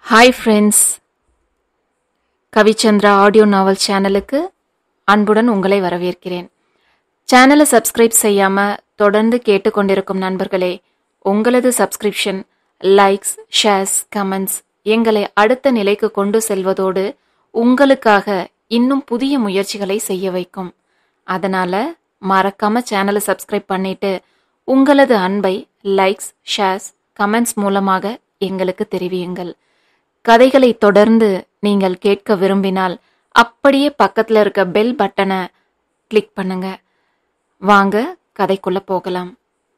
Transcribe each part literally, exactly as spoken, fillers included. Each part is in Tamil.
Hi friends, Kavichandra audio novel சேனலுக்கு அன்புடன் உங்களை வரவேற்கிறேன். சேனலை சப்ஸ்கிரைப் செய்யாமல் தொடர்ந்து கேட்டுக்கொண்டிருக்கும் நண்பர்களே, உங்களது சப்ஸ்கிரிப்ஷன், லைக்ஸ், ஷேர்ஸ், கமெண்ட்ஸ் எங்களை அடுத்த நிலைக்கு கொண்டு செல்வதோடு உங்களுக்காக இன்னும் புதிய முயற்சிகளை செய்ய வைக்கும். அதனால் மறக்காமல் சேனலை சப்ஸ்கிரைப் பண்ணிவிட்டு உங்களது அன்பை லைக்ஸ், ஷேர்ஸ், கமெண்ட்ஸ் மூலமாக எங்களுக்கு தெரிவியுங்கள். கதைகளை தொடர்ந்து நீங்கள் கேட்க விரும்பினால் அப்படியே பக்கத்தில் இருக்க பெல் பட்டனை கிளிக் பண்ணுங்க. வாங்க கதைக்குள்ள போகலாம்.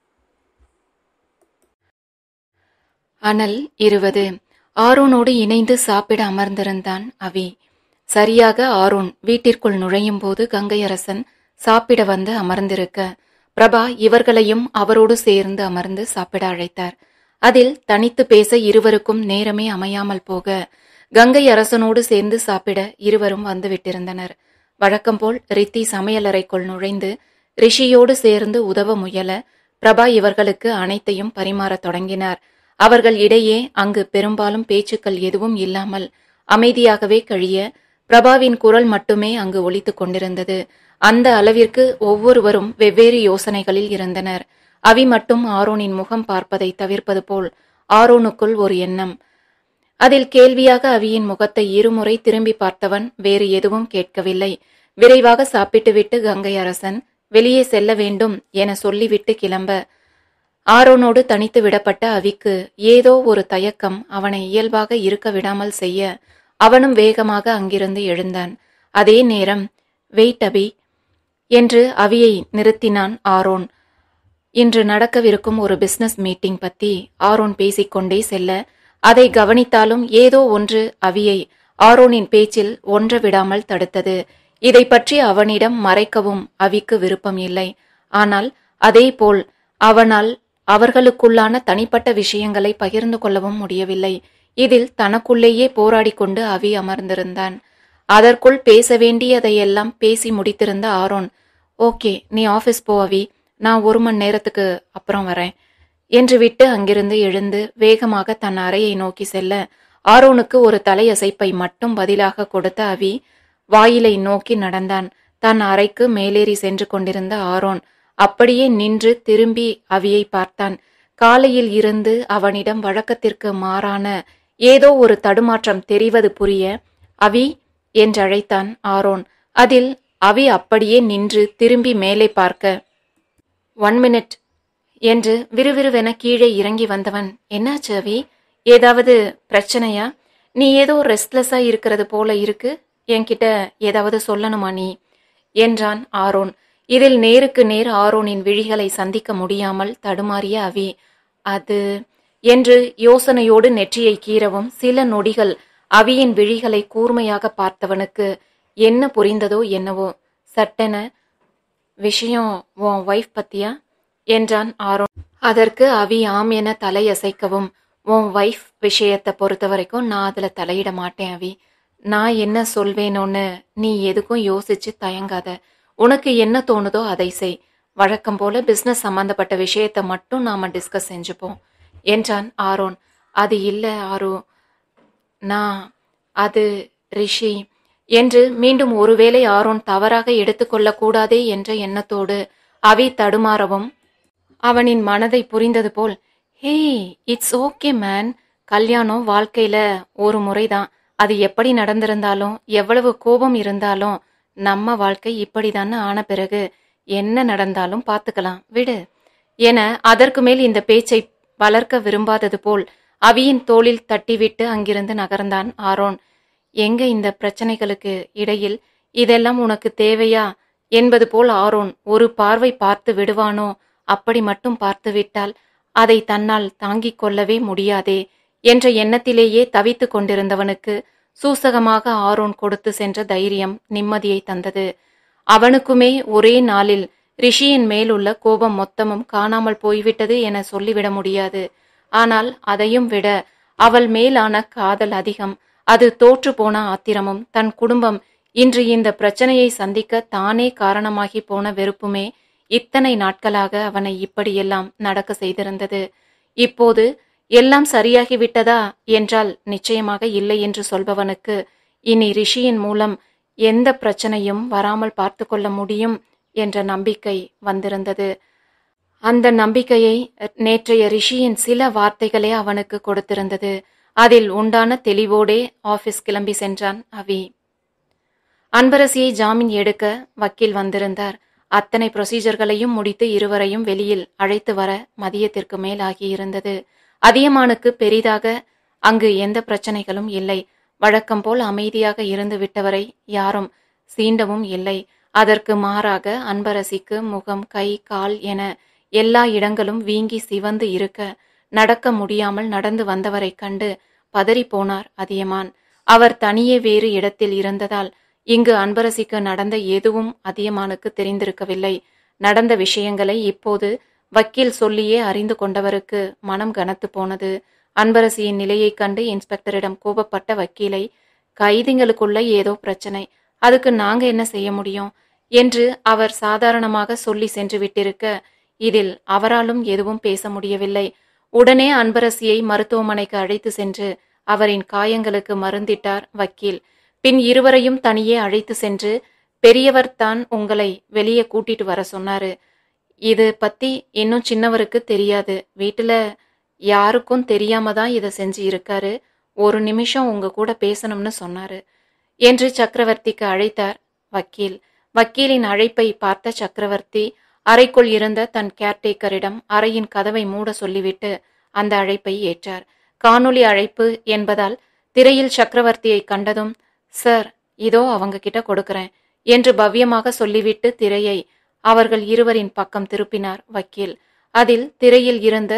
அனல் இருபது. ஆரோனோடு இணைந்து சாப்பிட அமர்ந்திருந்தான் அவி. சரியாக ஆரோன் வீட்டிற்குள் நுழையும் போது கங்கையரசன் சாப்பிட வந்து அமர்ந்திருக்க பிரபா இவர்களையும் அவரோடு சேர்ந்து அமர்ந்து சாப்பிட அழைத்தார். அதில் தனித்து பேச இருவருக்கும் நேரமே அமையாமல் போக கங்கை அரசனோடு சேர்ந்து சாப்பிட இருவரும் வந்து விட்டிருந்தனர். வழக்கம் போல் ரித்தி சமையலறைக்குள் நுழைந்து ரிஷியோடு சேர்ந்து உதவ முயல பிரபா இவர்களுக்கு அனைத்தையும் பரிமாறத் தொடங்கினார். அவர்கள் இடையே அங்கு பெரும்பாலும் பேச்சுக்கள் எதுவும் இல்லாமல் அமைதியாகவே கழிய பிரபாவின் குரல் மட்டுமே அங்கு ஒலித்து கொண்டிருந்தது. அந்த அளவிற்கு ஒவ்வொருவரும் வெவ்வேறு யோசனைகளில் இருந்தனர். அவி மட்டும் ஆரோனின் முகம் பார்ப்பதை தவிர்ப்பது போல் ஆரோனுக்குள் ஒரு எண்ணம். அதில் கேள்வியாக அவியின் முகத்தை இருமுறை திரும்பி பார்த்தவன் வேறு எதுவும் கேட்கவில்லை. விரைவாக சாப்பிட்டுவிட்டு கங்கை அரசன் வெளியே செல்ல வேண்டும் என சொல்லிவிட்டு கிளம்ப ஆரோனோடு தனித்து விடப்பட்ட அவிக்கு ஏதோ ஒரு தயக்கம் அவனை இயல்பாக இருக்க விடாமல் செய்ய அவனும் வேகமாக அங்கிருந்து எழுந்தான். அதே நேரம் வெயிட் அபி என்று அவியை நிறுத்தினான் ஆரோன். இன்று நடக்கவிருக்கும் ஒரு பிசினஸ் மீட்டிங் பத்தி ஆரோன் பேசிக்கொண்டே செல்ல அதை கவனித்தாலும் ஏதோ ஒன்று அவியை ஆரோனின் பேச்சில் ஒன்ற விடாமல் தடுத்தது. இதை பற்றி அவனிடம் மறைக்கவும் அவிக்கு விருப்பம் இல்லை. ஆனால் அதே போல் அவனால் அவர்களுக்குள்ளான தனிப்பட்ட விஷயங்களை பகிர்ந்து கொள்ளவும் முடியவில்லை. இதில் தனக்குள்ளேயே போராடி கொண்டு அவி அமர்ந்திருந்தான். அதற்குள் பேச வேண்டியதையெல்லாம் பேசி முடித்திருந்த ஆரோன், ஓகே நீ ஆஃபீஸ் போ அவி, நான் ஒரு மணி நேரத்துக்கு அப்புறம் வரேன் என்று விட்டு அங்கிருந்து எழுந்து வேகமாக தன் அறையை நோக்கி செல்ல ஆரோனுக்கு ஒரு தலையசைப்பை மட்டும் பதிலாக கொடுத்த அவி வாயிலை நோக்கி நடந்தான். தன் அறைக்கு மேலேறி சென்று கொண்டிருந்த ஆரோன் அப்படியே நின்று திரும்பி அவியை பார்த்தான். காலையில் இருந்து அவனிடம் வழக்கத்திற்கு மாறான ஏதோ ஒரு தடுமாற்றம் தெரிவது புரிய அவி என்றழைத்தான் ஆரோன். அதில் அவி அப்படியே நின்று திரும்பி மேலே பார்க்க ஒன் மினிட் என்று விறுவிறுவென கீழே இறங்கி வந்தவன், என்னாச்சு அவி, ஏதாவது பிரச்சனையா? நீ ஏதோ ரெஸ்ட்லெஸ்ஸா இருக்கிறது போல இருக்கு, என்கிட்ட ஏதாவது சொல்லணுமா நீ என்றான் ஆரோன். இதில் நேருக்கு நேர் ஆரோனின் விழிகளை சந்திக்க முடியாமல் தடுமாறிய அவி அது என்று யோசனையோடு நெற்றியை கீறவும் சில நொடிகள் அவியின் விழிகளை கூர்மையாக பார்த்தவனுக்கு என்ன புரிந்ததோ என்னவோ. சட்டென, விஷயம் உன் ஒய்ஃப் பத்தியா என்றான் ஆரோன். அதற்கு அவி ஆம் என தலையசைக்கவும், உன் ஒய்ஃப் விஷயத்தை பொறுத்த வரைக்கும் நான் அதுல தலையிட மாட்டேன் அவி. நான் என்ன சொல்வேனோன்னு நீ எதுக்கும் யோசிச்சு தயங்காத. உனக்கு என்ன தோணுதோ அதை செய். வழக்கம் போல பிசினஸ் சம்பந்தப்பட்ட விஷயத்தை மட்டும் நாம டிஸ்கஸ் செஞ்சுப்போம் என்றான் ஆரோன். அது இல்ல ஆரோ, நான் அது ரிஷி என்று மீண்டும் ஒருவேளை ஆரோன் தவறாக எடுத்துக்கொள்ள கூடாதே என்ற எண்ணத்தோடு அவி தடுமாறவும் அவனின் மனதை புரிந்தது போல், ஹே இட்ஸ் ஓகே மேன், கல்யாணம் வாழ்க்கையில ஒரு முறைதான். அது எப்படி நடந்திருந்தாலும் எவ்வளவு கோபம் இருந்தாலும் நம்ம வாழ்க்கை இப்படிதான்னு ஆன பிறகு என்ன நடந்தாலும் பார்த்துக்கலாம் விடு என அதற்கு மேல் இந்த பேச்சை வளர்க்க விரும்பாதது போல் அவியின் தோளில் தட்டிவிட்டு அங்கிருந்து நகர்ந்தான் ஆரோன். எங்க இந்த பிரச்சனைகளுக்கு இடையில் இதெல்லாம் உனக்கு தேவையா என்பது போல் ஆரோன் ஒரு பார்வை பார்த்து விடுவானோ, அப்படி மட்டும் பார்த்து விட்டால் அதை தன்னால் தாங்கிக் கொள்ளவே முடியாதே என்ற எண்ணத்திலேயே தவித்து கொண்டிருந்தவனுக்கு சூசகமாக ஆரோன் கொடுத்து சென்ற தைரியம் நிம்மதியை தந்தது. அவனுக்குமே ஒரே நாளில் ரிஷியின் மேலுள்ள கோபம் மொத்தமும் காணாமல் போய்விட்டது என சொல்லிவிட முடியாது. ஆனால் அதையும் விட அவள் மேலான காதல் அதிகம். அது தோற்று போன ஆத்திரமும் தன் குடும்பம் இன்று இந்த பிரச்சனையை சந்திக்க தானே காரணமாகி போன வெறுப்புமே இத்தனை நாட்களாக அவனை இப்படியெல்லாம் நடக்க செய்திருந்தது. இப்போது எல்லாம் சரியாகி விட்டதா என்றால் நிச்சயமாக இல்லை என்று சொல்பவனுக்கு இனி ரிஷியின் மூலம் எந்த பிரச்சனையும் வராமல் பார்த்து கொள்ள முடியும் என்ற நம்பிக்கை வந்திருந்தது. அந்த நம்பிக்கையை நேற்றைய ரிஷியின் சில வார்த்தைகளே அவனுக்கு கொடுத்திருந்தது. அதில் உண்டான தெளிவோடே ஆபீஸ் கிளம்பி சென்றான் அவி. அன்பரசியை ஜாமீன் எடுக்க வக்கீல் வந்திருந்தார். அத்தனை ப்ரொசீஜர்களையும் முடித்து இருவரையும் வெளியில் அழைத்து வர மதியத்திற்கு மேல் ஆகியிருந்தது. அதியமானுக்கு பெரிதாக அங்கு எந்த பிரச்சனைகளும் இல்லை. வழக்கம் போல் அமைதியாக இருந்து விட்டவரை யாரும் சீண்டவும் இல்லை. அதற்கு மாறாக அன்பரசிக்கு முகம், கை, கால் என எல்லா இடங்களும் வீங்கி சிவந்து இருக்க நடக்க முடியாமல் நடந்து வந்தவரை கண்டு பதறி போனார் அதியமான். அவர் தனியே வேறு இடத்தில் இருந்ததால் இங்கு அன்பரசிக்கு நடந்த எதுவும் அதியமானுக்கு தெரிந்திருக்கவில்லை. நடந்த விஷயங்களை இப்போது வக்கீல் சொல்லியே அறிந்து கொண்டவருக்கு மனம் கனத்து போனது. அன்பரசியின் நிலையைக் கண்டு இன்ஸ்பெக்டரிடம் கோபப்பட்ட வக்கீலை, கைதிங்களுக்குள்ள ஏதோ பிரச்சனை, அதுக்கு நாங்க என்ன செய்ய முடியும் என்று அவர் சாதாரணமாக சொல்லி சென்று விட்டிருக்க இதில் அவராலும் எதுவும் பேச முடியவில்லை. உடனே அன்பரசியை மருத்துவமனைக்கு அழைத்து சென்று அவரின் காயங்களுக்கு மருந்திட்டார் வக்கீல். பின் இருவரையும் தனியே அழைத்து சென்று, பெரியவர் தான் உங்களை வெளியே கூட்டிட்டு வர சொன்னாரு. இது பத்தி இன்னும் சின்னவருக்கு தெரியாது. வீட்டுல யாருக்கும் தெரியாம தான் இதை செஞ்சு இருக்காரு. ஒரு நிமிஷம் உங்க கூட பேசணும்னு சொன்னாரு என்று சக்கரவர்த்திக்கு அழைத்தார் வக்கீல். வக்கீலின் அழைப்பை பார்த்த சக்கரவர்த்தி அறைக்குள் இருந்த தன் கேர்டேக்கரிடம் அறையின் கதவை மூட சொல்லிவிட்டு அந்த அழைப்பை ஏற்றார். காணொலி அழைப்பு என்பதால் திரையில் சக்கரவர்த்தியை கண்டதும், சார் இதோ அவங்க கிட்ட கொடுக்கறேன் என்று பவ்யமாக சொல்லிவிட்டு திரையை அவர்கள் இருவரின் பக்கம் திருப்பினார் வக்கீல். அதில் திரையில் இருந்த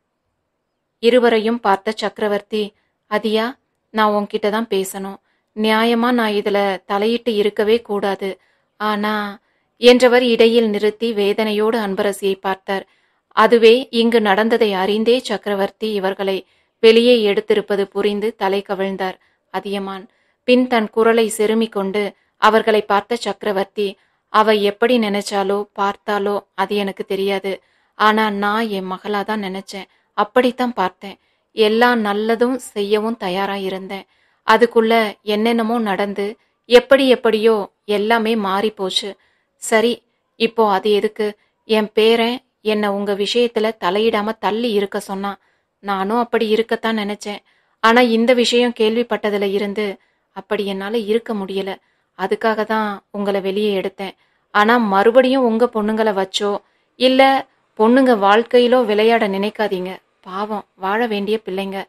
இருவரையும் பார்த்த சக்கரவர்த்தி, அதியா, நான் உன்கிட்ட தான் பேசணும். நியாயமா நான் இதுல தலையிட்டு இருக்கவே கூடாது. ஆனா என்றவர் இடையில் நிறுத்தி வேதனையோடு அன்பரசியை பார்த்தார். அதுவே இங்கு நடந்ததை அறிந்தே சக்கரவர்த்தி இவர்களை வெளியே எடுத்திருப்பது புரிந்து தலை கவிழ்ந்தார் அதியமான். பின் தன் குரலை செருமிக் கொண்டு அவர்களை பார்த்த சக்கரவர்த்தி, அவ எப்படி நினைச்சாலோ பார்த்தாலோ அது எனக்கு தெரியாது. ஆனா நான் என் மகளாதான் நினைச்சேன். அப்படித்தான் பார்த்தேன். எல்லா நல்லதும் செய்யவும் தயாராயிருந்தேன். அதுக்குள்ள என்னென்னமோ நடந்து எப்படி எப்படியோ எல்லாமே மாறி போச்சு. சரி, இப்போ அது எதுக்கு? என் பேரன் என்ன உங்க விஷயத்துல தலையிடாம தள்ளி இருக்க சொன்னா. நானும் அப்படி இருக்கத்தான் நினைச்சேன். ஆனா இந்த விஷயம் கேள்விப்பட்டதுல இருந்து அப்படி என்னால இருக்க முடியல. அதுக்காக தான் உங்களை வெளியே எடுத்தேன். ஆனா மறுபடியும் உங்க பொண்ணுங்களை வச்சோ இல்ல பொண்ணுங்க வாழ்க்கையிலோ விளையாட நினைக்காதீங்க. பாவம், வாழ வேண்டிய பிள்ளைங்க.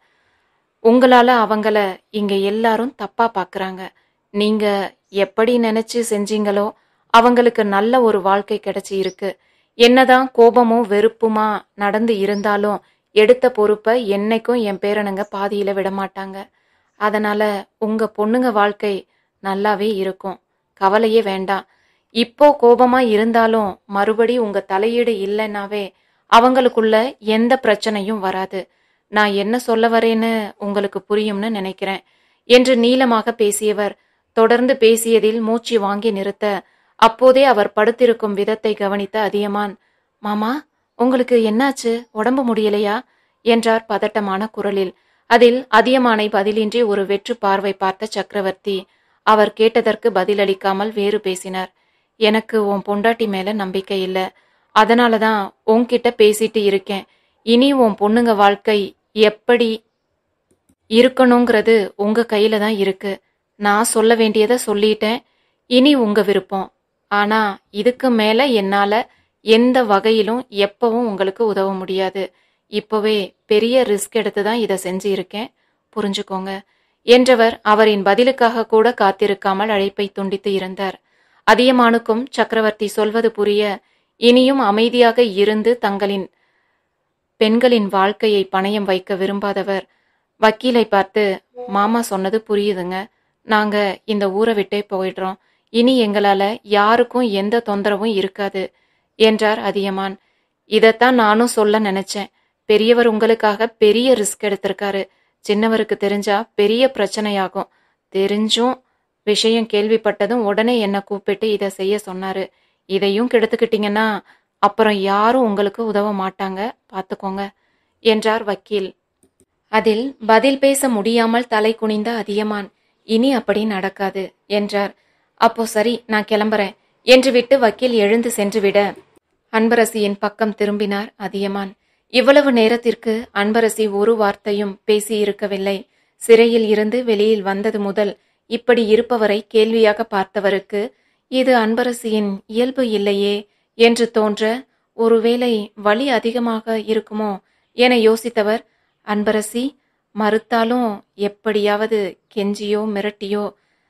உங்களால அவங்கள இங்க எல்லாரும் தப்பா பாக்குறாங்க. நீங்க எப்படி நினைச்சு செஞ்சீங்களோ அவங்களுக்கு நல்ல ஒரு வாழ்க்கை கிடைச்சி இருக்கு. என்னதான் கோபமும் வெறுப்புமா நடந்து இருந்தாலும் எடுத்த பொறுப்பை என்னைக்கும் என் பேரனுங்க பாதியில விடமாட்டாங்க. அதனால உங்க பொண்ணுங்க வாழ்க்கை நல்லாவே இருக்கும். கவலையே வேண்டாம். இப்போ கோபமா இருந்தாலும் மறுபடி உங்க தலையீடு இல்லைன்னாவே அவங்களுக்குள்ள எந்த பிரச்சனையும் வராது. நான் என்ன சொல்ல வரேன்னு உங்களுக்கு புரியும்னு நினைக்கிறேன் என்று நீளமாக பேசியவர் தொடர்ந்து பேசியதில் மூச்சு வாங்கி நிறுத்த, அப்போதே அவர் படுத்திருக்கும் விதத்தை கவனித்த அதியமான், மாமா, உங்களுக்கு என்னாச்சு? உடம்பு முடியலையா என்றார் பதட்டமான குரலில். அதில் அதியமானை பதிலின்றி ஒரு வெற்று பார்வை பார்த்த சக்கரவர்த்தி அவர் கேட்டதற்கு பதிலளிக்காமல் வேறு பேசினார். எனக்கு உன் பொண்டாட்டி மேல நம்பிக்கை இல்லை. அதனாலதான் உன்கிட்ட பேசிட்டு இருக்கேன். இனி உன் பொண்ணுங்க வாழ்க்கை எப்படி இருக்கணுங்கிறது உங்க கையில தான் இருக்கு. நான் சொல்ல வேண்டியதை சொல்லிட்டேன். இனி உங்க விருப்பம். ஆனா இதுக்கு மேல என்னால எந்த வகையிலும் எப்பவும் உங்களுக்கு உதவ முடியாது. இப்பவே பெரிய ரிஸ்க் எடுத்து தான் இதை செஞ்சு இருக்கேன், புரிஞ்சுக்கோங்க என்றவர் அவரின் பதிலுக்காக கூட காத்திருக்காமல் அழைப்பை துண்டித்து இருந்தார். அதியமானுக்கும் சக்கரவர்த்தி சொல்வது புரிய இனியும் அமைதியாக இருந்து தங்களின் பெண்களின் வாழ்க்கையை பணயம் வைக்க விரும்பாதவர் வக்கீலை பார்த்து, மாமா சொன்னது புரியுதுங்க. நாங்க இந்த ஊரை விட்டே போயிடுறோம். இனி எங்களால யாருக்கும் எந்த தொந்தரவும் இருக்காது என்றார் அதியமான். இதத்தான் நானும் சொல்ல நினைச்சேன். பெரியவர் உங்களுக்காக பெரிய ரிஸ்க் எடுத்திருக்காரு. சின்னவருக்கு தெரிஞ்சா பெரிய பிரச்சனையாகும். தெரிஞ்சும் விஷயம் கேள்விப்பட்டதும் உடனே என்ன கூப்பிட்டு இதை செய்ய சொன்னாரு. இதையும் கெடுத்துக்கிட்டீங்கன்னா அப்புறம் யாரும் உங்களுக்கு உதவ மாட்டாங்க, பார்த்துக்கோங்க என்றார் வக்கீல். அதில் பதில் பேச முடியாமல் தலை குனிந்த அதியமான், இனி அப்படி நடக்காது என்றார். அப்போ சரி, நான் கிளம்புறேன் என்று விட்டு வக்கீல் எழுந்து சென்றுவிட அன்பரசியின் பக்கம் திரும்பினார் அதியமான். இவ்வளவு நேரத்திற்கு அன்பரசி ஒரு வார்த்தையும் பேசியிருக்கவில்லை. சிறையில் இருந்து வெளியில் வந்தது முதல் இப்படி இருப்பவரை கேள்வியாக பார்த்தவருக்கு இது அன்பரசியின் இயல்பு இல்லையே என்று தோன்ற, ஒருவேளை வலி அதிகமாக இருக்குமோ என யோசித்தவர், அன்பரசி மறுத்தாலும் எப்படியாவது கெஞ்சியோ மிரட்டியோ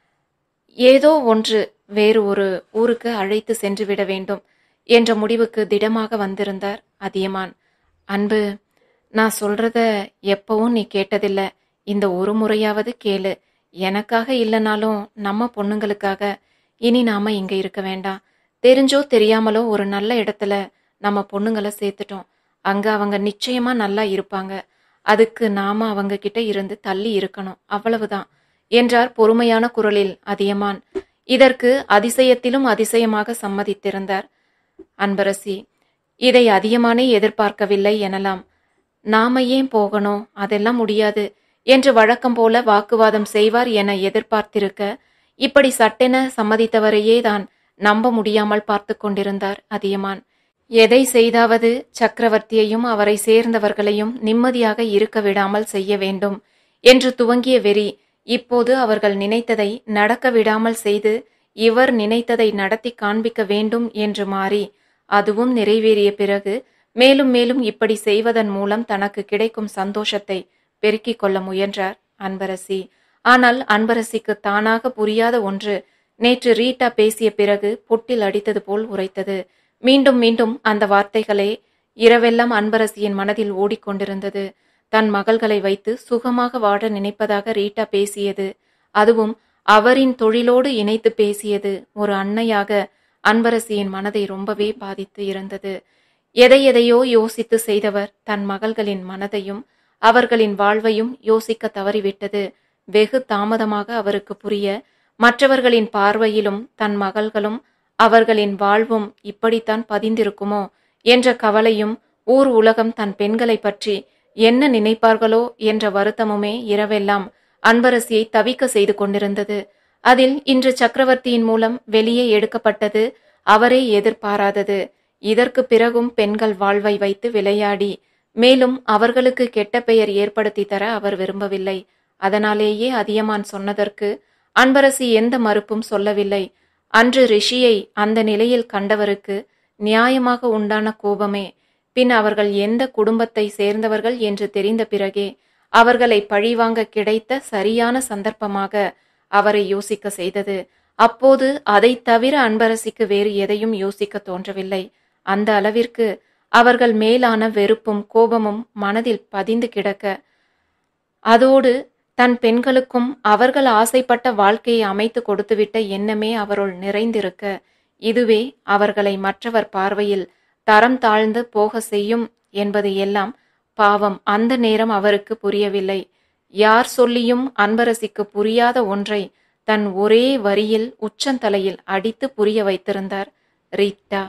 ஏதோ ஒன்று வேறு ஒரு ஊருக்கு அழைத்து சென்று விட வேண்டும் என்ற முடிவுக்கு திடமாக வந்திருந்தார் அதியமான். அன்பு, நான் சொல்றத எப்பவும் நீ கேட்டதில்ல, இந்த ஒரு முறையாவது கேளு. எனக்காக இல்லைனாலும் நம்ம பொண்ணுங்களுக்காக இனி நாம இங்க இருக்க வேண்டாம். தெரிஞ்சோ தெரியாமலோ ஒரு நல்ல இடத்துல நம்ம பொண்ணுங்களை சேர்த்துட்டோம். அங்க அவங்க நிச்சயமா நல்லா இருப்பாங்க. அதுக்கு நாம அவங்க கிட்ட இருந்து தள்ளி இருக்கணும், அவ்வளவுதான் என்றார் பொறுமையான குரலில் அதியமான். இதற்கு அதிசயத்திலும் அதிசயமாக சம்மதித்திருந்தார் அன்பரசி. இதை அதியமானே எதிர்பார்க்கவில்லை எனலாம். நாம ஏன் போகணும், அதெல்லாம் முடியாது என்று வழக்கம் போல வாக்குவாதம் செய்வார் என எதிர்பார்த்திருக்க, இப்படி சட்டென சம்மதித்தவரையே தான் நம்ப முடியாமல் பார்த்து கொண்டிருந்தார் அதியமான். எதை செய்தாவது சக்கரவர்த்தியையும் அவரை சேர்ந்தவர்களையும் நிம்மதியாக இருக்க விடாமல் செய்ய வேண்டும் என்று துவங்கிய வெறி இப்போது அவர்கள் நினைத்ததை நடக்க விடாமல் செய்து இவர் நினைத்ததை நடத்தி காண்பிக்க வேண்டும் என்று மாறி, அதுவும் நிறைவேறிய பிறகு மேலும் மேலும் இப்படி செய்வதன் மூலம் தனக்கு கிடைக்கும் சந்தோஷத்தை பெருக்கிக் கொள்ள முயன்றார் அன்பரசி. ஆனால் அன்பரசிக்கு தானாக புரியாத ஒன்று நேற்று ரீட்டா பேசிய பிறகு புட்டில் அடித்தது போல் உரைத்தது. மீண்டும் மீண்டும் அந்த வார்த்தைகளே இரவெல்லாம் அன்பரசியின் மனதில் ஓடிக்கொண்டிருந்தது. தன் மகள்களை வைத்து சுகமாக வாழ நினைப்பதாக ரீட்டா பேசியது, அதுவும் அவரின் தொழிலோடு இணைத்து பேசியது ஒரு அன்னையாக அன்பரசியின் மனதை ரொம்பவே பாதித்து இருந்தது. எதை எதையோ யோசித்து செய்தவர் தன் மகள்களின் மனதையும் அவர்களின் வாழ்வையும் யோசிக்க தவறிவிட்டது வெகு தாமதமாக அவருக்கு புரிய, மற்றவர்களின் பார்வையிலும் தன் மகள்களும் அவர்களின் வாழ்வும் இப்படித்தான் பதிந்திருக்குமோ என்ற கவலையும், ஊர் உலகம் தன் பெண்களை பற்றி என்ன நினைப்பார்களோ என்ற வருத்தமுமே இரவெல்லாம் அன்பரசியை தவிக்க செய்து கொண்டிருந்தது. அதில் இன்று சக்கரவர்த்தியின் மூலம் வெளியே எடுக்கப்பட்டது அவரே எதிர்பாராதது. இதற்கு பிறகும் பெண்கள் வாழ்வை வைத்து விளையாடி மேலும் அவர்களுக்கு கெட்ட பெயர் ஏற்படுத்தி தர அவர் விரும்பவில்லை. அதனாலேயே அதியமான் சொன்னதற்கு அன்பரசி எந்த மறுப்பும் சொல்லவில்லை. அன்று ரிஷியை அந்த நிலையில் கண்டவருக்கு நியாயமாக உண்டான கோபமே பின் அவர்கள் எந்த குடும்பத்தை சேர்ந்தவர்கள் என்று தெரிந்த பிறகே அவர்களை பழிவாங்க கிடைத்த சரியான சந்தர்ப்பமாக அவரை யோசிக்க செய்தது. அப்போது அதை தவிர அன்பரசிக்கு வேறு எதையும் யோசிக்க தோன்றவில்லை. அந்த அளவிற்கு அவர்கள் மேலான வெறுப்பும் கோபமும் மனதில் பதிந்து கிடக்க, அதோடு தன் பெண்களுக்கும் அவர்கள் ஆசைப்பட்ட வாழ்க்கையை அமைத்து கொடுத்துவிட்ட எண்ணமே அவருள் நிறைந்திருக்க, இதுவே அவர்களை மற்றவர் பார்வையில் தரம் தாழ்ந்து போக செய்யும் என்பது எல்லாம் பாவம் அந்த நேரம் அவருக்கு புரியவில்லை. யார் சொல்லியும் அன்பரசிக்கு புரியாத ஒன்றை தன் ஒரே வரியில் உச்சந்தலையில் அடித்து புரிய வைத்திருந்தார் ரீட்டா.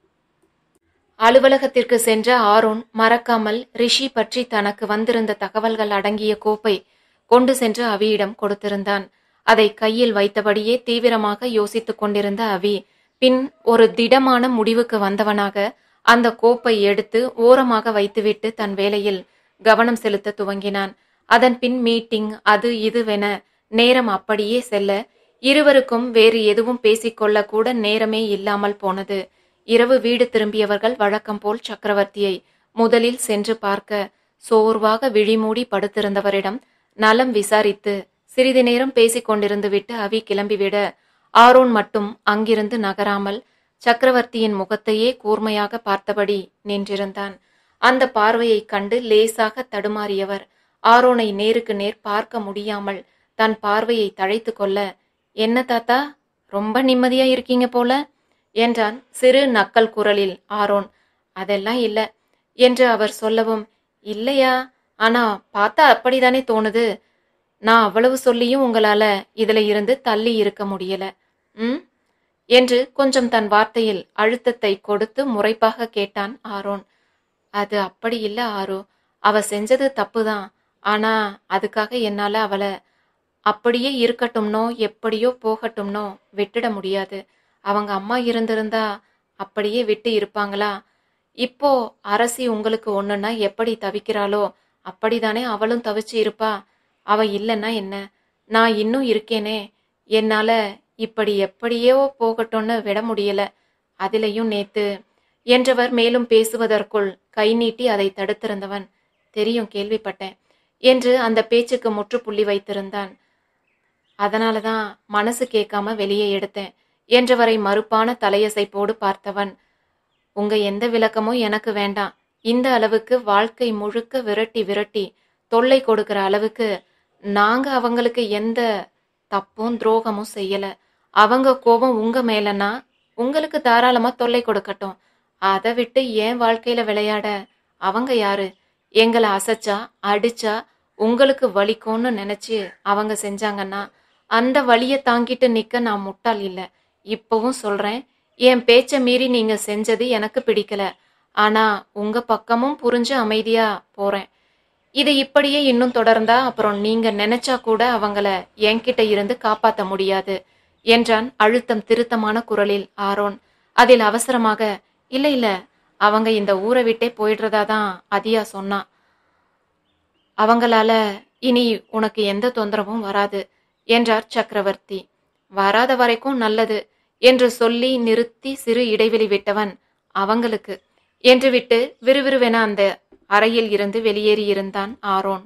அலுவலகத்திற்கு சென்ற ஆரோன் மறக்காமல் ரிஷி பற்றி தனக்கு வந்திருந்த தகவல்கள் அடங்கிய கோப்பை கொண்டு சென்று அவியிடம் கொடுத்திருந்தான். அதை கையில் வைத்தபடியே தீவிரமாக யோசித்துக் கொண்டிருந்த அவி பின் ஒரு திடமான முடிவுக்கு வந்தவனாக அந்த கோப்பை எடுத்து ஓரமாக வைத்துவிட்டு தன் வேலையில் கவனம் செலுத்த துவங்கினான். அதன் பின் மீட்டிங் அது இதுவென நேரம் அப்படியே செல்ல, இருவருக்கும் வேறு எதுவும் பேசிக்கொள்ள கூட நேரமே இல்லாமல் போனது. இரவு வீடு திரும்பியவர்கள் வழக்கம் போல் சக்கரவர்த்தியை முதலில் சென்று பார்க்க, சோர்வாக விழிமூடி படுத்திருந்தவரிடம் நலம் விசாரித்து சிறிது நேரம் பேசிக் கொண்டிருந்து விட்டு அவி கிளம்பிவிட, ஆரோன் மட்டும் அங்கிருந்து நகராமல் சக்கரவர்த்தியின் முகத்தையே கூர்மையாக பார்த்தபடி நின்றிருந்தான். அந்த பார்வையை கண்டு லேசாக தடுமாறியவர் ஆரோனை நேருக்கு நேர் பார்க்க முடியாமல் தன் பார்வையை தழைத்து கொள்ள, என்ன தாத்தா, ரொம்ப நிம்மதியா இருக்கீங்க போல என்றான் சிறு நக்கல் குரலில் ஆரோன். அதெல்லாம் இல்ல என்று அவர் சொல்லவும், இல்லையா, ஆனா பார்த்தா அப்படித்தானே தோணுது. நான் அவ்வளவு சொல்லியும் உங்களால இதுல இருந்து தள்ளி இருக்க முடியல ம் என்று கொஞ்சம் தன் வார்த்தையில் அழுத்தத்தை கொடுத்து முறைப்பாக கேட்டான் ஆரோன். அது அப்படி இல்ல ஆரோ, அவ செஞ்சது தப்புதான். ஆனா அதுக்காக என்னால அவளை அப்படியே இருக்கட்டும்னோ எப்படியோ போகட்டும்னோ விட்டுட முடியாது. அவங்க அம்மா இருந்திருந்தா அப்படியே விட்டு இருப்பாங்களா? இப்போ அரசி உங்களுக்கு ஒண்ணுன்னா எப்படி தவிக்கிறாளோ அப்படிதானே அவளும் தவிச்சு இருப்பா. அவ இல்லைன்னா என்ன, நான் இன்னும் இருக்கேனே, என்னால இப்படி எப்படியோ போகட்டும்னு விட முடியல. அதிலையும் நேத்து என்றவர் மேலும் பேசுவதற்குள் கை நீட்டி அதை தடுத்திருந்தவன், தெரியும், கேள்விப்பட்டேன் என்று அந்த பேச்சுக்கு முற்றுப்புள்ளி வைத்திருந்தான். அதனாலதான் மனசு கேட்காம வெளியே எடுத்தேன் என்றவரை மறுப்பான தலையசைப்போடு பார்த்தவன், உங்க எந்த விளக்கமும் எனக்கு வேண்டாம். இந்த அளவுக்கு வாழ்க்கை முழுக்க விரட்டி விரட்டி தொல்லை கொடுக்கிற அளவுக்கு நாங்க அவங்களுக்கு எந்த தப்பும் துரோகமும் செய்யல. அவங்க கோபம் உங்க மேலனா உங்களுக்கு தாராளமா தொல்லை கொடுக்கட்டும். அதை விட்டு ஏன் வாழ்க்கையில விளையாட அவங்க யாரு? எங்களை அசைச்சா அடிச்சா உங்களுக்கு வலிக்கும்னு நினைச்சு அவங்க செஞ்சாங்கன்னா அந்த வலியை தாங்கிட்டு நிக்க நான் முட்டாள் இல்லை. இப்பவும் சொல்றேன், என் பேச்ச மீறி நீங்க செஞ்சது எனக்கு பிடிக்கல. ஆனா உங்க பக்கமும் புரிஞ்சு அமைதியா போறேன். இது இப்படியே இன்னும் தொடர்ந்தா அப்புறம் நீங்க நினைச்சா கூட அவங்கள என்கிட்ட இருந்து காப்பாத்த முடியாது என்றான் அழுத்தம் திருத்தமான குரலில் ஆரோன். அதில் அவசரமாக, இல்ல இல்ல, அவங்க இந்த ஊரை விட்டே போயிடுறதாதான் அதியா சொன்னா. அவங்களால இனி உனக்கு எந்த தொந்தரவும் வராது என்றார் சக்கரவர்த்தி. வராத வரைக்கும் நல்லது என்று சொல்லி நிறுத்தி சிறு இடைவெளி விட்டவன், அவங்களுக்கு என்று விட்டு விறுவிறுவென அந்த அறையில் இருந்து வெளியேறியிருந்தான் ஆரோன்.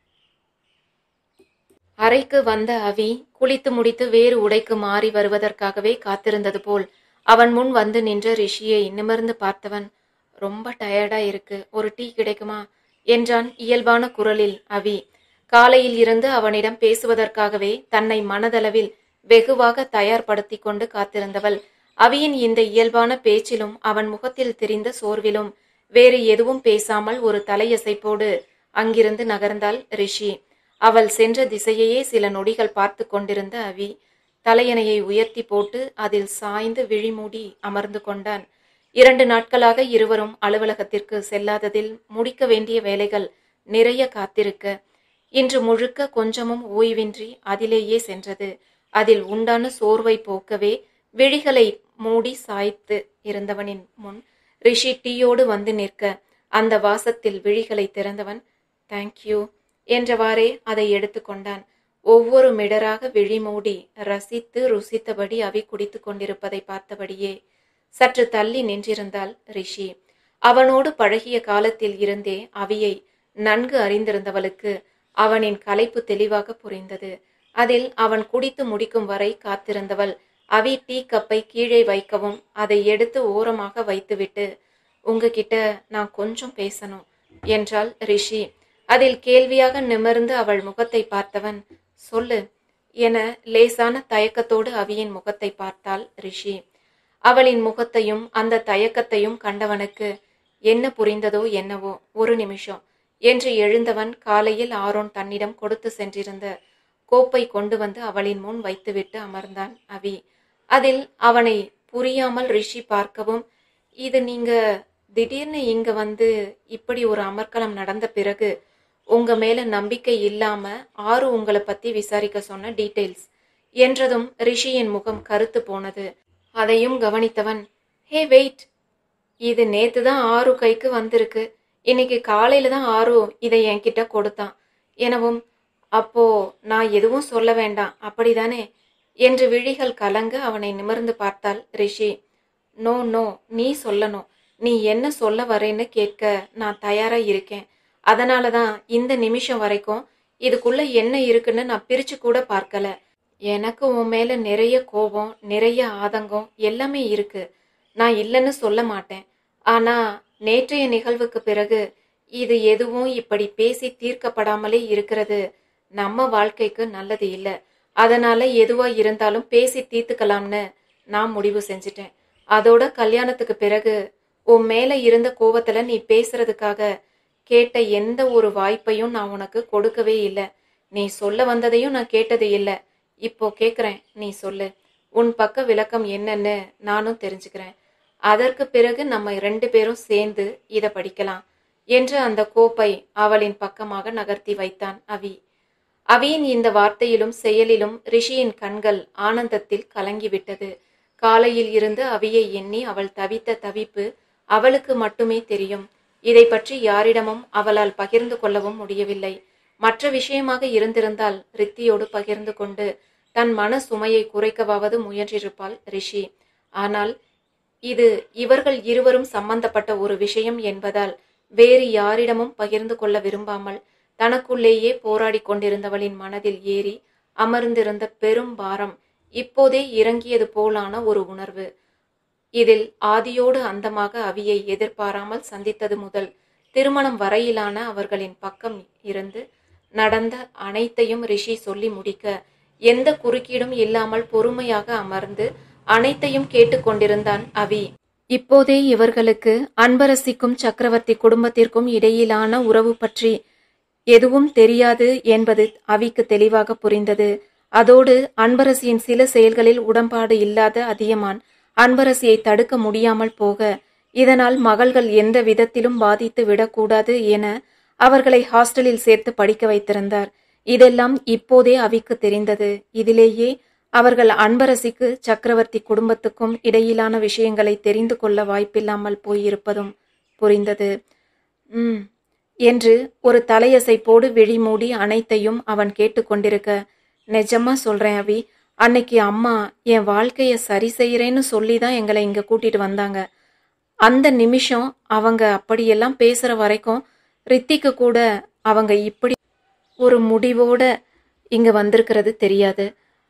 அறைக்கு வந்த அவி குளித்து முடித்து வேறு உடைக்கு மாறி வருவதற்காகவே காத்திருந்தது போல் அவன் முன் வந்து நின்ற ரிஷியை நிமிர்ந்து பார்த்தவன், ரொம்ப டயர்டா இருக்கு, ஒரு டீ கிடைக்குமா என்றான் இயல்பான குரலில். அவி காலையில் இருந்து அவனிடம் பேசுவதற்காகவே தன்னை மனதளவில் வெகுவாக தயார்படுத்தி கொண்டு காத்திருந்தவள் அவியின் இந்த இயல்பான பேச்சிலும் அவன் முகத்தில் தெரிந்த சோர்விலும் வேறு எதுவும் பேசாமல் ஒரு தலையசைப்போடு அங்கிருந்து நகர்ந்தாள் ரிஷி. அவள் சென்ற திசையையே சில நொடிகள் பார்த்து கொண்டிருந்த அவி தலையணையை உயர்த்தி போட்டு அதில் சாய்ந்து விழிமூடி அமர்ந்து கொண்டான். இரண்டு நாட்களாக இருவரும் அலுவலகத்திற்கு செல்லாததில் முடிக்க வேண்டிய வேலைகள் நிறைய காத்திருக்க இன்று முழுக்க கொஞ்சமும் ஓய்வின்றி அதிலேயே சென்றது. அதில் உண்டான சோர்வை போக்கவே விழிகளை மூடி சாய்த்து இருந்தவனின் முன் ரிஷி டீயோடு வந்து நிற்க அந்த வாசத்தில் விழிகளை திறந்தவன், தேங்க்யூ என்றவாறே அதை எடுத்துக்கொண்டான். ஒவ்வொரு மிடராக விழி மூடி ரசித்து ருசித்தபடி அவி குடித்து கொண்டிருப்பதை பார்த்தபடியே சற்று தள்ளி நின்றிருந்தாள் ரிஷி. அவனோடு பழகிய காலத்தில் இருந்தே அவியை நன்கு அறிந்திருந்தவளுக்கு அவனின் களைப்பு தெளிவாக புரிந்தது. அதில் அவன் குடித்து முடிக்கும் வரை காத்திருந்தவள் அவி டீ கப்பை கீழே வைக்கவும் அதை எடுத்து ஓரமாக வைத்துவிட்டு, உங்ககிட்ட நான் கொஞ்சம் பேசணும் என்றாள் ரிஷி. அதில் கேள்வியாக நிமிர்ந்து அவள் முகத்தை பார்த்தவன், சொல்லு என லேசான தயக்கத்தோடு அவியின் முகத்தை பார்த்தாள் ரிஷி. அவளின் முகத்தையும் அந்த தயக்கத்தையும் கண்டவனுக்கு என்ன புரிந்ததோ என்னவோ, ஒரு நிமிஷம் என்று எழுந்தவன் காலையில் ஆரோன் தன்னிடம் கொடுத்து சென்றிருந்த கோப்பை கொண்டு வந்து அவளின் முன் வைத்துவிட்டு அமர்ந்தான் அவி. அதில் அவனை புரியாமல் ரிஷி பார்க்கவும், இது நீங்க திடீர்னு இங்க வந்து இப்படி ஒரு அமர்க்களம் நடந்த பிறகு உங்க மேல நம்பிக்கை இல்லாம ஆறு உங்களை பத்தி விசாரிக்க சொன்ன டீட்டெயில்ஸ் என்றதும் ரிஷியின் முகம் கருத்து போனது. அதையும் கவனித்தவன், ஹே வெயிட், இது நேத்து தான் ஆறு கைக்கு வந்திருக்கு, இன்னைக்கு காலையில தான் ஆறு இதை என்கிட்ட கொடுத்தான் எனவும், அப்போ நான் எதுவும் சொல்ல வேண்டாம் அப்படிதானே என்று விழிகள் கலங்க அவனை நிமிர்ந்து பார்த்தாள் ரிஷி. நோ நோ, நீ சொல்லணும், நீ என்ன சொல்ல வரேன்னு கேட்க நான் தயாரா இருக்கேன். அதனாலதான் இந்த நிமிஷம் வரைக்கும் இதுக்குள்ள என்ன இருக்குன்னு நான் பிரிச்சு கூட பார்க்கல. எனக்கு உன் மேல நிறைய கோபம், நிறைய ஆதங்கம் எல்லாமே இருக்கு, நான் இல்லைன்னு சொல்ல மாட்டேன். ஆனா நேற்றைய நிகழ்வுக்கு பிறகு இது எதுவும் இப்படி பேசி தீர்க்கப்படாமலே இருக்கிறது நம்ம வாழ்க்கைக்கு நல்லது இல்லை. அதனால எதுவா இருந்தாலும் பேசி தீர்த்துக்கலாம்னு நான் முடிவு செஞ்சிட்டேன். அதோட கல்யாணத்துக்கு பிறகு உன் மேல இருந்த கோபத்துல நீ பேசுறதுக்காக கேட்ட எந்த ஒரு வாய்ப்பையும் நான் உனக்கு கொடுக்கவே இல்லை. நீ சொல்ல வந்ததையும் நான் கேட்டது இல்லை. இப்போ கேக்குறேன், நீ சொல்லு, உன் பக்க விளக்கம் என்னன்னு நானும் தெரிஞ்சுக்கிறேன். அதற்கு பிறகு நம்ம ரெண்டு பேரும் சேர்ந்து இதை படிக்கலாம் என்று அந்த கோப்பை அவளின் பக்கமாக நகர்த்தி வைத்தான் அவி. அவியின் இந்த வார்த்தையிலும் செயலிலும் ரிஷியின் கண்கள் ஆனந்தத்தில் கலங்கிவிட்டது. காலையில் இருந்து அவியை எண்ணி அவள் தவித்த தவிப்பு அவளுக்கு மட்டுமே தெரியும். இதை பற்றி யாரிடமும் அவளால் பகிர்ந்து கொள்ளவும் முடியவில்லை. மற்ற விஷயமாக இருந்திருந்தால் ரித்தியோடு பகிர்ந்து கொண்டு தன் மன சுமையை குறைக்கவாவது முயன்றிருப்பாள் ரிஷி. ஆனால் இது இவர்கள் இருவரும் சம்பந்தப்பட்ட ஒரு விஷயம் என்பதால் வேறு யாரிடமும் பகிர்ந்து கொள்ள விரும்பாமல் தனக்குள்ளேயே போராடி கொண்டிருந்தவளின் மனதில் ஏறி அமர்ந்திருந்த பெரும் பாரம் இப்போதே இறங்கியது போலான ஒரு உணர்வு. இதில் ஆதியோடு அந்தமாக அவியை எதிர்பாராமல் சந்தித்தது முதல் திருமணம் வரையிலான அவர்களின் பக்கம் இருந்து நடந்த அனைத்தையும் ரிஷி சொல்லி முடிக்க எந்த குறுக்கீடும் இல்லாமல் பொறுமையாக அமர்ந்து அனைத்தையும் கேட்டுக்கொண்டிருந்தான் அவி. இப்போதே இவர்களுக்கு அன்பரசிக்கும் சக்கரவர்த்தி குடும்பத்திற்கும் இடையிலான உறவு பற்றி எதுவும் தெரியாது என்பது அவிக்கு தெளிவாக புரிந்தது. அதோடு அன்பரசியின் சில செயல்களில் உடன்பாடு இல்லாத அதியமான் அன்பரசியை தடுக்க முடியாமல் போக இதனால் மகள்கள் எந்த விதத்திலும் பாதித்து விடக்கூடாது என அவர்களை ஹாஸ்டலில் சேர்த்து படிக்க வைத்திருந்தார். இதெல்லாம் இப்போதே அவிக்கு தெரிந்தது. இதிலேயே அவர்கள் அன்பரசிக்கு சக்கரவர்த்தி குடும்பத்துக்கும் இடையிலான விஷயங்களை தெரிந்து கொள்ள வாய்ப்பில்லாமல் போயிருப்பதும் புரிந்தது. உம் என்று ஒரு தலையசைப்போடு விழி மூடி அனைத்தையும் அவன் கேட்டுக்கொண்டிருக்க, நிஜமா சொல்றேன் அவி, அன்னைக்கு அம்மா என் வாழ்க்கைய சரி செய்யறேன்னு சொல்லி தான் எங்களை இங்க கூட்டிட்டு வந்தாங்க. அந்த நிமிஷம் அவங்க அப்படியெல்லாம் பேசுற வரைக்கும் ரித்திக்கு கூட அவங்க இப்படி ஒரு முடிவோட இங்க வந்திருக்கிறது தெரியாது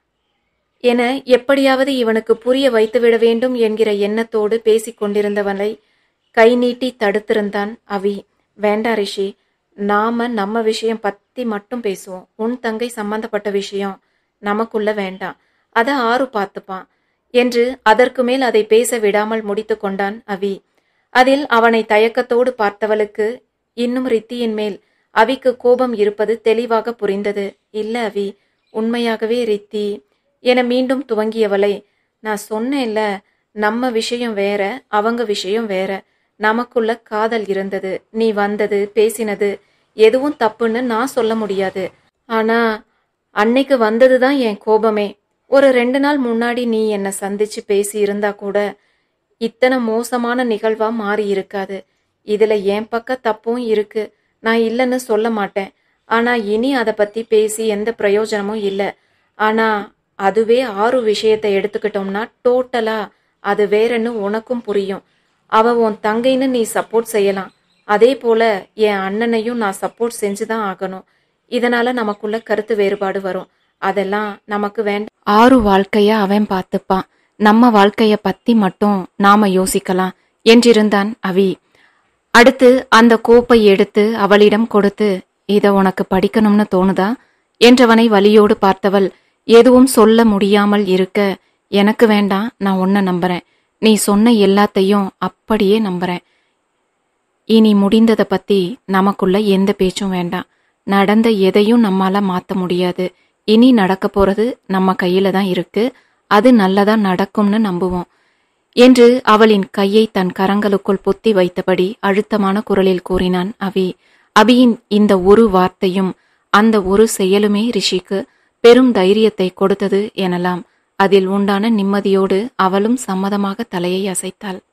என எப்படியாவது இவனுக்கு புரிய வைத்துவிட வேண்டும் என்கிற எண்ணத்தோடு பேசிக் கொண்டிருந்தவனை கை நீட்டி தடுத்திருந்தான் அவி. வேண்டா ரிஷி, நாம நம்ம விஷயம் பத்தி மட்டும் பேசுவோம். உன் தங்கை சம்பந்தப்பட்ட விஷயம் நமக்குள்ள வேண்டாம், அத ஆறு பார்த்துப்பான் என்று அதற்கு மேல் அதை பேச விடாமல் முடித்து கொண்டான் அவி. அதில் அவனை தயக்கத்தோடு பார்த்தவளுக்கு இன்னும் ரித்தியின் மேல் அவிக்கு கோபம் இருப்பது தெளிவாக புரிந்தது. இல்ல அவி, உண்மையாகவே ரித்தி என மீண்டும் துவங்கியவளை, நான் சொன்னேன்ல, நம்ம விஷயம் வேற, அவங்க விஷயம் வேற. நமக்குள்ள காதல் இருந்தது. நீ வந்தது பேசினது எதுவும் தப்புன்னு நான் சொல்ல முடியாது. ஆனா அன்னைக்கு வந்ததுதான் என் கோபமே. ஒரு ரெண்டு நாள் முன்னாடி நீ என்னை சந்திச்சு பேசி இருந்தா கூட இத்தனை மோசமான நிகழ்வா மாறி இருக்காது. இதுல என் பக்க தப்பும் இருக்கு, நான் இல்லைன்னு சொல்ல மாட்டேன். ஆனா இனி அதை பத்தி பேசி எந்த பிரயோஜனமும் இல்லை. ஆனா அதுவே ஆறு விஷயத்தை எடுத்துக்கிட்டோம்னா டோட்டலா அது வேறன்னு உனக்கும் புரியும். அவ உன் தங்கைன்னு நீ சப்போர்ட் செய்யலாம், அதே போல என் அண்ணனையும் நான் சப்போர்ட் செஞ்சுதான் ஆகணும். இதனால நமக்குள்ள கருத்து வேறுபாடு வரும், அதெல்லாம் நமக்கு வேண்டாம். ஆறு வாழ்க்கைய அவன் பார்த்துப்பான், நம்ம வாழ்க்கைய பத்தி மட்டும் நாம யோசிக்கலாம் என்றிருந்தான் அவி. அடுத்து அந்த கோப்பை எடுத்து அவளிடம் கொடுத்து, இத உனக்கு படிக்கணும்னு தோணுதா என்றவனை வலியோடு பார்த்தவள் எதுவும் சொல்ல முடியாமல் இருக்க, எனக்கு வேண்டாம், நான் உன்னை நம்புறேன். நீ சொன்ன எல்லாத்தையும் அப்படியே நம்புறேன். இனி முடிந்ததை பத்தி நமக்குள்ள எந்த பேச்சும் வேண்டாம். நடந்த எதையும் நம்மால மாத்த முடியாது. இனி நடக்க போறது நம்ம கையில தான் இருக்கு. அது நல்லதா நடக்கும்னு நம்புவோம் என்று அவளின் கையை தன் கரங்களுக்குள் பொத்தி வைத்தபடி அழுத்தமான குரலில் கூறினான் அவி. அபியின் இந்த ஒரு வார்த்தையும் அந்த ஒரு செயலுமே ரிஷிக்கு பெரும் தைரியத்தை கொடுத்தது எனலாம். அதில் உண்டான நிம்மதியோடு அவளும் சம்மதமாக தலையை அசைத்தாள்.